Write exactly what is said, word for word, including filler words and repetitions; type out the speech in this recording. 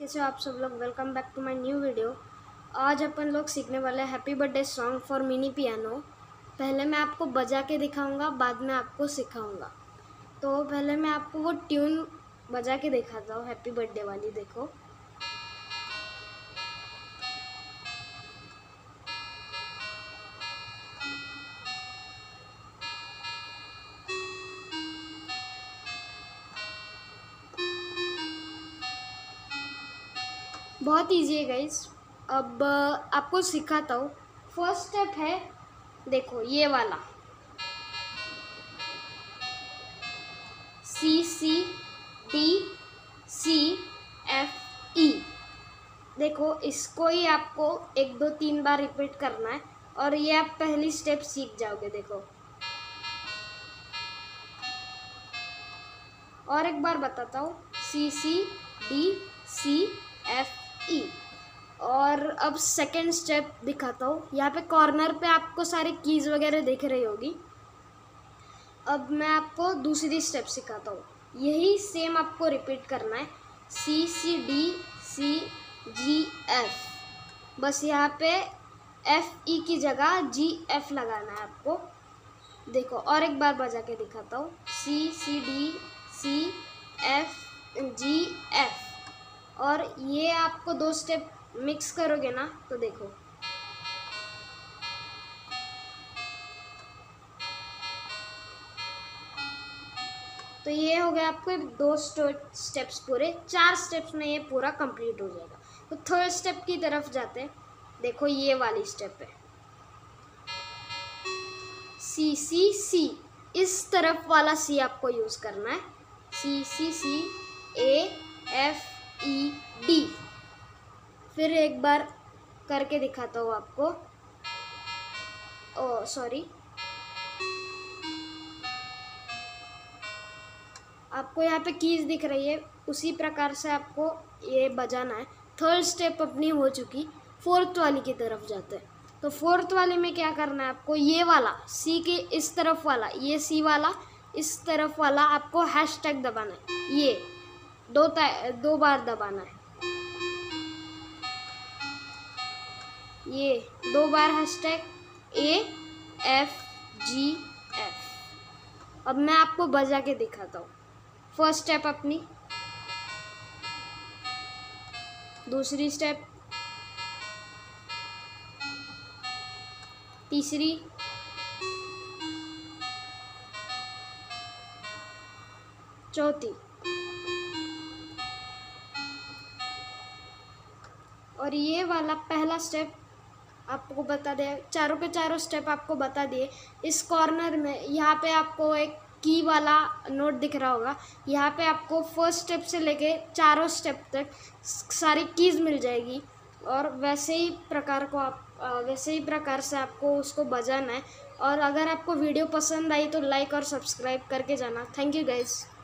कैसे हो आप सब लोग। Welcome back to my new video. आज अपन लोग सीखने वाले हैं happy birthday song for mini piano. पहले मैं आपको बजा के दिखाऊंगा, बाद में आपको सिखाऊंगा। तो पहले मैं आपको वो ट्यून बजा के दिखाता हूँ, हैप्पी बर्थडे वाली। देखो, बहुत इजी है गाइस। अब आपको सिखाता हूँ। फर्स्ट स्टेप है, देखो ये वाला सी C D C F E. देखो, इसको ही आपको एक दो तीन बार रिपीट करना है और ये आप पहली स्टेप सीख जाओगे। देखो, और एक बार बताता हूँ, C C D C F E. और अब सेकंड स्टेप दिखाता हूँ। यहाँ पे कॉर्नर पे आपको सारी कीज वगैरह दिख रही होगी। अब मैं आपको दूसरी स्टेप सिखाता हूँ। यही सेम आपको रिपीट करना है, सी सी डी सी जी एफ। बस यहाँ पे एफ ई की जगह जी एफ लगाना है आपको। देखो, और एक बार बजा के दिखाता हूँ, C C D C F G F. और ये आपको दो स्टेप मिक्स करोगे ना, तो देखो, तो ये हो गया आपको दो स्टेप्स पूरे। चार स्टेप्स में ये पूरा कंप्लीट हो जाएगा। तो थर्ड स्टेप की तरफ जाते हैं। देखो, ये वाली स्टेप है सी सी सी। इस तरफ वाला सी आपको यूज करना है, सी सी सी ए एफ ई डी। फिर एक बार करके दिखाता हूँ आपको। ओ सॉरी, आपको यहाँ पे कीज दिख रही है, उसी प्रकार से आपको ये बजाना है। थर्ड स्टेप अपनी हो चुकी। फोर्थ वाली की तरफ जाते हैं। तो फोर्थ वाले में क्या करना है आपको, ये वाला सी के इस तरफ वाला, ये सी वाला इस तरफ वाला आपको हैश टैग दबाना है। ये दो दो बार दबाना है, ये दो बार hashtag A F G F. अब मैं आपको बजा के दिखाता हूँ। फर्स्ट स्टेप अपनी, दूसरी स्टेप, तीसरी, चौथी, और ये वाला पहला स्टेप आपको बता दे। चारों के चारों स्टेप आपको बता दिए। इस कॉर्नर में यहाँ पे आपको एक की वाला नोट दिख रहा होगा। यहाँ पे आपको फर्स्ट स्टेप से लेके चारों स्टेप तक सारी कीज मिल जाएगी। और वैसे ही प्रकार को आप वैसे ही प्रकार से आपको उसको बजाना है। और अगर आपको वीडियो पसंद आई तो लाइक और सब्सक्राइब करके जाना। Thank you guys.